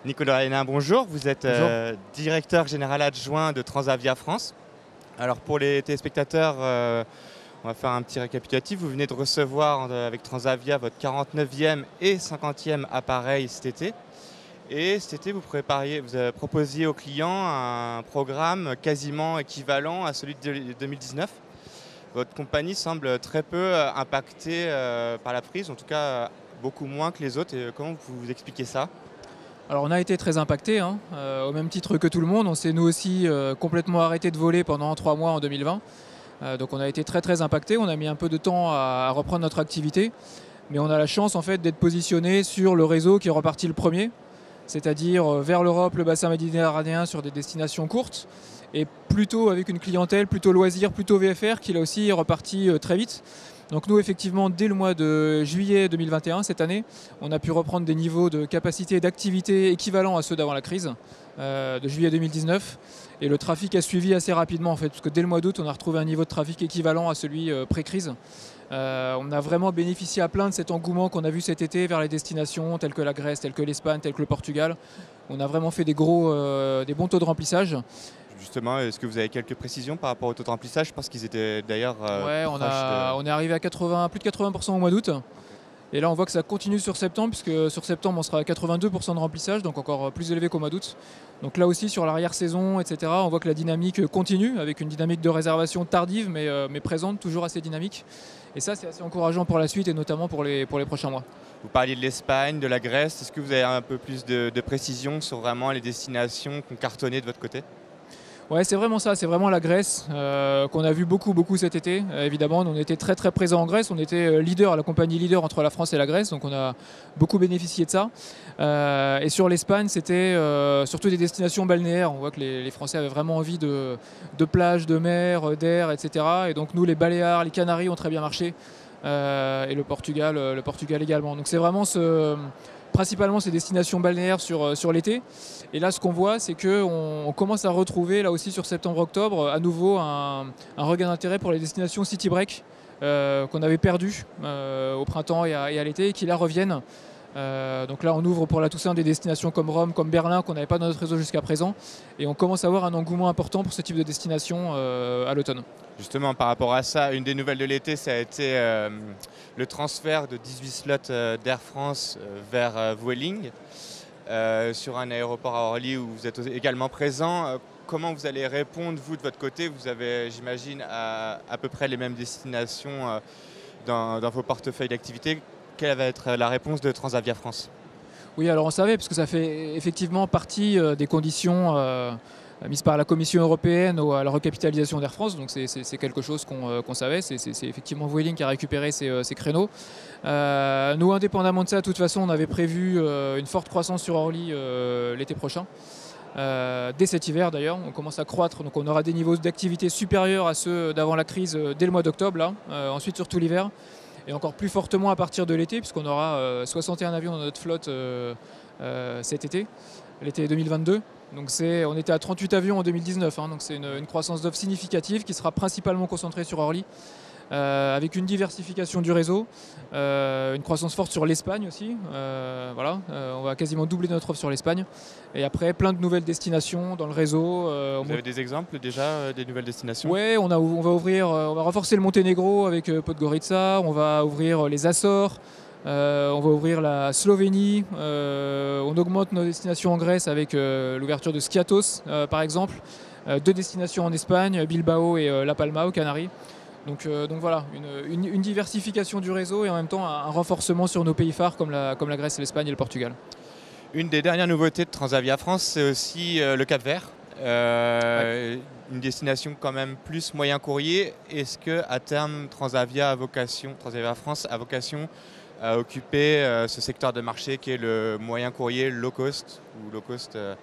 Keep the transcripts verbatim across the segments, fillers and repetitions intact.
Nicolas Hénin, bonjour. Vous êtes Bonjour. euh, directeur général adjoint de Transavia France. Alors pour les téléspectateurs, euh, on va faire un petit récapitulatif. Vous venez de recevoir euh, avec Transavia votre quarante-neuvième et cinquantième appareil cet été. Et cet été, vous, prépariez, vous avez proposiez aux clients un programme quasiment équivalent à celui de deux mille dix-neuf. Votre compagnie semble très peu impactée euh, par la prise, en tout cas euh, beaucoup moins que les autres. Et comment vous vous expliquez ça ? Alors on a été très impacté, hein, euh, au même titre que tout le monde. On s'est nous aussi euh, complètement arrêté de voler pendant trois mois en deux mille vingt. Euh, donc on a été très très impacté. On a mis un peu de temps à, à reprendre notre activité. Mais on a la chance en fait d'être positionné sur le réseau qui est reparti le premier. C'est-à-dire vers l'Europe, le bassin méditerranéen sur des destinations courtes. Et plutôt avec une clientèle plutôt loisir, plutôt V F R qui là aussi est reparti euh, très vite. Donc nous, effectivement, dès le mois de juillet deux mille vingt et un, cette année, on a pu reprendre des niveaux de capacité et d'activité équivalents à ceux d'avant la crise, euh, de juillet deux mille dix-neuf. Et le trafic a suivi assez rapidement, en fait, parce que dès le mois d'août, on a retrouvé un niveau de trafic équivalent à celui euh, pré-crise. Euh, on a vraiment bénéficié à plein de cet engouement qu'on a vu cet été vers les destinations telles que la Grèce, telles que l'Espagne, telles que le Portugal. On a vraiment fait des, gros, euh, des bons taux de remplissage. Justement, est-ce que vous avez quelques précisions par rapport au taux de remplissage? Parce qu'ils étaient d'ailleurs euh, ouais, on, a, de... on est arrivé à quatre-vingts, plus de quatre-vingts pour cent au mois d'août. Et là, on voit que ça continue sur septembre, puisque sur septembre, on sera à quatre-vingt-deux pour cent de remplissage, donc encore plus élevé qu'au mois d'août. Donc là aussi, sur l'arrière-saison, et cetera, on voit que la dynamique continue, avec une dynamique de réservation tardive, mais, euh, mais présente, toujours assez dynamique. Et ça, c'est assez encourageant pour la suite, et notamment pour les, pour les prochains mois. Vous parliez de l'Espagne, de la Grèce. Est-ce que vous avez un peu plus de, de précision sur vraiment les destinations qui ont cartonné de votre côté? Ouais, c'est vraiment ça, c'est vraiment la Grèce euh, qu'on a vu beaucoup, beaucoup cet été. Euh, évidemment, on était très, très présents en Grèce. On était leader, la compagnie leader entre la France et la Grèce, donc on a beaucoup bénéficié de ça. Euh, et sur l'Espagne, c'était euh, surtout des destinations balnéaires. On voit que les, les Français avaient vraiment envie de, de plages, de mer, d'air, et cetera. Et donc nous, les Baléares, les Canaries ont très bien marché. Euh, et le Portugal, le Portugal également. Donc c'est vraiment ce... principalement ces destinations balnéaires sur, sur l'été. Et là, ce qu'on voit, c'est qu'on on commence à retrouver, là aussi sur septembre-octobre, à nouveau un, un regain d'intérêt pour les destinations city break euh, qu'on avait perdues euh, au printemps et à, et à l'été et qui là reviennent. Euh, donc là, on ouvre pour la Toussaint des destinations comme Rome, comme Berlin, qu'on n'avait pas dans notre réseau jusqu'à présent. Et on commence à avoir un engouement important pour ce type de destination euh, à l'automne. Justement, par rapport à ça, une des nouvelles de l'été, ça a été euh, le transfert de dix-huit slots euh, d'Air France euh, vers euh, Vueling euh, sur un aéroport à Orly où vous êtes également présent. Euh, comment vous allez répondre, vous, de votre côté? Vous avez, j'imagine, à, à peu près les mêmes destinations euh, dans, dans vos portefeuilles d'activité. Quelle va être la réponse de Transavia France? Oui, alors on savait, parce que ça fait effectivement partie euh, des conditions euh, mises par la Commission européenne à la recapitalisation d'Air France. Donc c'est, c'est, c'est quelque chose qu'on, euh, qu'on savait. C'est, c'est, c'est effectivement Vueling qui a récupéré ces, euh, ces créneaux. Euh, nous, indépendamment de ça, de toute façon, on avait prévu euh, une forte croissance sur Orly euh, l'été prochain. Euh, dès cet hiver d'ailleurs, on commence à croître, donc on aura des niveaux d'activité supérieurs à ceux d'avant la crise euh, dès le mois d'octobre, là. Euh, ensuite surtout l'hiver. Et encore plus fortement à partir de l'été, puisqu'on aura euh, soixante et un avions dans notre flotte euh, euh, cet été, l'été deux mille vingt-deux. Donc c'est, on était à trente-huit avions en deux mille dix-neuf, hein, donc c'est une, une croissance d'offre significative qui sera principalement concentrée sur Orly, euh, avec une diversification du réseau, euh, une croissance forte sur l'Espagne aussi. Euh, voilà, euh, on va quasiment doubler notre offre sur l'Espagne. Et après, plein de nouvelles destinations dans le réseau. Euh, Vous avez des exemples déjà euh, des nouvelles destinations? Ouais, on, a, on va ouvrir, on va renforcer le Monténégro avec euh, Podgorica, on va ouvrir les Açores, euh, on va ouvrir la Slovénie, euh, on augmente nos destinations en Grèce avec euh, l'ouverture de Skiathos euh, par exemple, euh, deux destinations en Espagne, Bilbao et euh, La Palma aux Canaries. Donc, euh, donc voilà, une, une, une diversification du réseau et en même temps un, un renforcement sur nos pays phares comme la, comme la Grèce, l'Espagne et le Portugal. Une des dernières nouveautés de Transavia France, c'est aussi euh, le Cap-Vert. Euh, ouais. Une destination quand même plus moyen courrier. Est-ce qu'à terme, Transavia, a vocation, Transavia France a vocation à occuper euh, ce secteur de marché qui est le moyen courrier low cost, ou low cost, euh,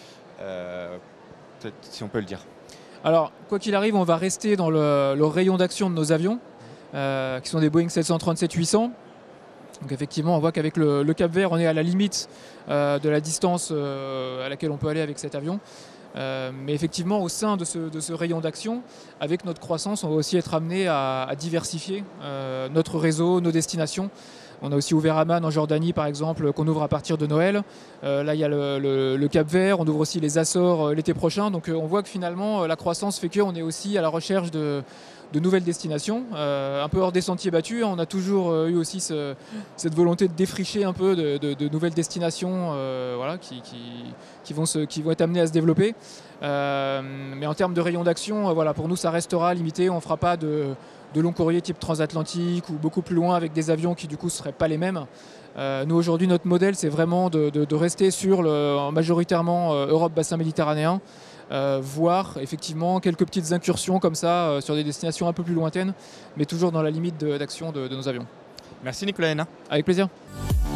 euh, peut-être si on peut le dire? Alors, quoi qu'il arrive, on va rester dans le, le rayon d'action de nos avions, euh, qui sont des Boeing sept cent trente-sept huit cents. Donc effectivement, on voit qu'avec le, le Cap-Vert, on est à la limite euh, de la distance euh, à laquelle on peut aller avec cet avion. Euh, mais effectivement, au sein de ce, de ce rayon d'action, avec notre croissance, on va aussi être amené à, à diversifier euh, notre réseau, nos destinations. On a aussi ouvert Amman en Jordanie, par exemple, qu'on ouvre à partir de Noël. Euh, là, il y a le, le, le Cap-Vert, on ouvre aussi les Açores euh, l'été prochain. Donc euh, on voit que finalement, euh, la croissance fait qu'on est aussi à la recherche de, de nouvelles destinations, euh, un peu hors des sentiers battus. On a toujours euh, eu aussi ce, cette volonté de défricher un peu de, de, de nouvelles destinations euh, voilà, qui, qui, qui, vont se, qui vont être amenées à se développer. Euh, mais en termes de rayon d'action, euh, voilà, pour nous, ça restera limité. On ne fera pas de, de long courrier type transatlantique ou beaucoup plus loin avec des avions qui, du coup, ne seraient pas les mêmes. Euh, nous, aujourd'hui, notre modèle, c'est vraiment de, de, de rester sur le, majoritairement euh, Europe bassin méditerranéen, euh, voire effectivement quelques petites incursions comme ça euh, sur des destinations un peu plus lointaines, mais toujours dans la limite d'action de, de, de nos avions. Merci Nicolas Hénin. Avec plaisir.